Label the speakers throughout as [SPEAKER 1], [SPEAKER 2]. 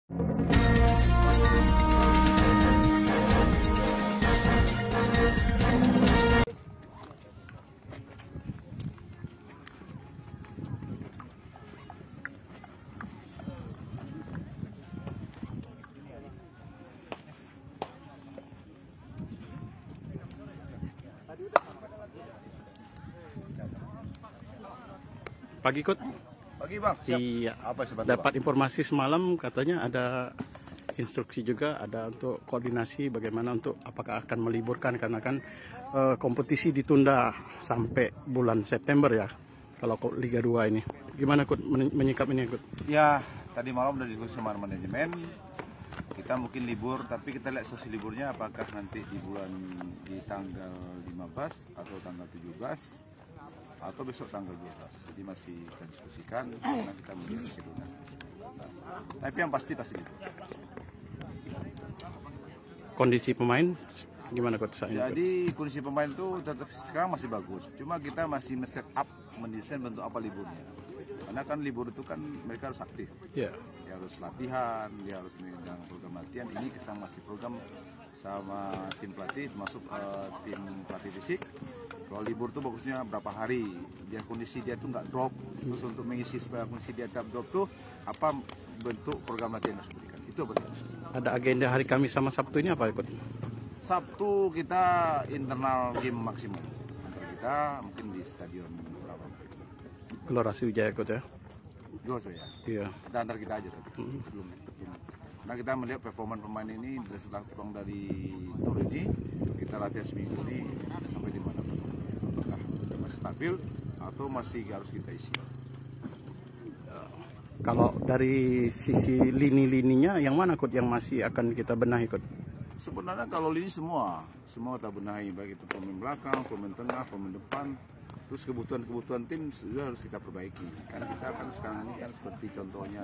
[SPEAKER 1] Pagi, Kut.
[SPEAKER 2] Pagi, Bang. Siap.
[SPEAKER 1] Iya.
[SPEAKER 2] Apa sebentar,
[SPEAKER 1] Dapat
[SPEAKER 2] Bang?
[SPEAKER 1] informasi semalam katanya ada instruksi juga, ada untuk koordinasi bagaimana untuk apakah akan meliburkan karena kan kompetisi ditunda sampai bulan September ya. Kalau Liga 2 ini. Gimana, Kut, menyikap ini, Kut?
[SPEAKER 2] Ya, tadi malam udah diskusi sama manajemen. Kita mungkin libur, tapi kita lihat sesi liburnya apakah nanti di tanggal 15 atau tanggal 17 atau besok tanggal 12. Jadi masih kita diskusikan karena kita melihat kedua. Tapi yang pasti libur.
[SPEAKER 1] Kondisi pemain gimana, Kut?
[SPEAKER 2] Jadi kondisi pemain itu tetap sekarang masih bagus. Cuma kita masih set up mendesain bentuk apa liburnya. Karena kan libur itu kan mereka harus aktif.
[SPEAKER 1] Yeah.
[SPEAKER 2] Dia harus latihan, dia harus memegang program latihan. Ini kita masih program sama tim pelatih, termasuk tim pelatih fisik. Kalau libur tuh bagusnya berapa hari, biar kondisi dia tuh nggak drop. Terus untuk mengisi supaya kondisi dia tetap drop tuh apa bentuk program latihan yang harus diberikan. Itu betul.
[SPEAKER 1] Ada agenda hari Kamis sama Sabtu ini apa, Kut?
[SPEAKER 2] Sabtu kita internal game maksimum. Antara kita mungkin di stadion berapa?
[SPEAKER 1] Gelora Sriwijaya, Kut, ya?
[SPEAKER 2] Joso ya.
[SPEAKER 1] Iya.
[SPEAKER 2] Kita antar kita aja tadi sebelumnya. Karena kita melihat performa pemain ini berdasarkan dari tur ini, kita latihan seminggu ini sampai di mana? Apakah sudah masih stabil atau masih harus kita isi?
[SPEAKER 1] Kalau dari sisi lini-lininya yang mana, Kut, yang masih akan kita benahi, Kut?
[SPEAKER 2] Sebenarnya kalau lini semua kita benahi, baik itu pemain belakang, pemain tengah, pemain depan. Terus kebutuhan tim sudah harus kita perbaiki. Karena kita kan sekarang ini kan seperti contohnya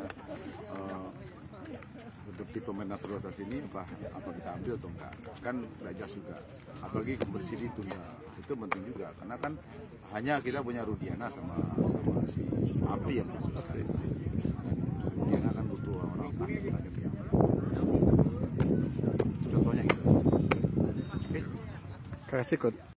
[SPEAKER 2] seperti pemain naturalisasi ini apa kita ambil atau enggak, kan belajar juga. Apalagi kompetisi ditunda, itu penting juga. Karena kan hanya kita punya Rudiana sama si Abdi yang masuk sekali. Rudiana kan butuh orang tajam yang contohnya gitu.
[SPEAKER 1] Terima kasih, Kut.